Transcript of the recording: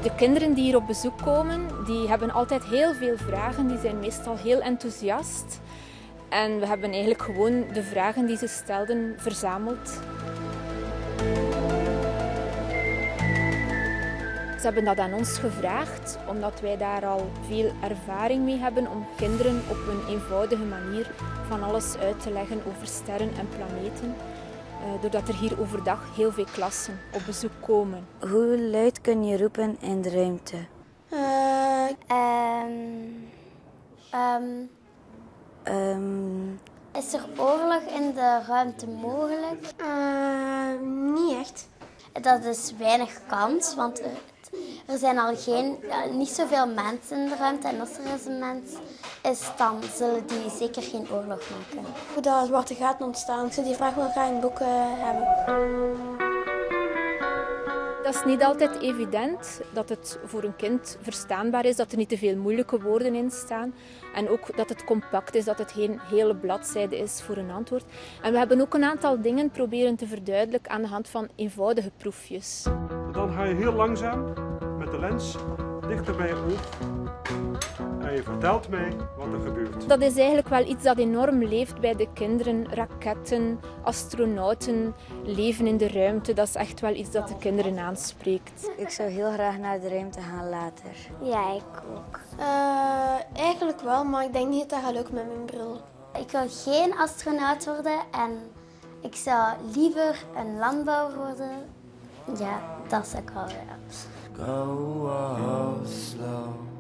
De kinderen die hier op bezoek komen, die hebben altijd heel veel vragen. Die zijn meestal heel enthousiast. En we hebben eigenlijk gewoon de vragen die ze stelden verzameld. Ze hebben dat aan ons gevraagd, omdat wij daar al veel ervaring mee hebben om kinderen op een eenvoudige manier van alles uit te leggen over sterren en planeten. Doordat er hier overdag heel veel klassen op bezoek komen. Hoe luid kun je roepen in de ruimte? Is er oorlog in de ruimte mogelijk? Niet echt. Dat is weinig kans, want er zijn al niet zoveel mensen in de ruimte. En als er eens een mens is, dan zullen die zeker geen oorlog maken. Hoe dat zwarte gaten ontstaan, ik zou die vraag wel graag in boeken hebben. Dat is niet altijd evident dat het voor een kind verstaanbaar is, dat er niet te veel moeilijke woorden in staan. En ook dat het compact is, dat het geen hele bladzijde is voor een antwoord. En we hebben ook een aantal dingen proberen te verduidelijken aan de hand van eenvoudige proefjes. Dan ga je heel langzaam met de lens dichter bij je oog. En je vertelt mij wat er gebeurt. Dat is eigenlijk wel iets dat enorm leeft bij de kinderen. Raketten, astronauten, leven in de ruimte. Dat is echt wel iets dat de kinderen aanspreekt. Ik zou heel graag naar de ruimte gaan later. Ja, ik ook. Eigenlijk wel, maar ik denk niet dat dat gaat lukken met mijn bril. Ik wil geen astronaut worden en ik zou liever een landbouwer worden. Ja, dat zou ik wel willen. Go slow.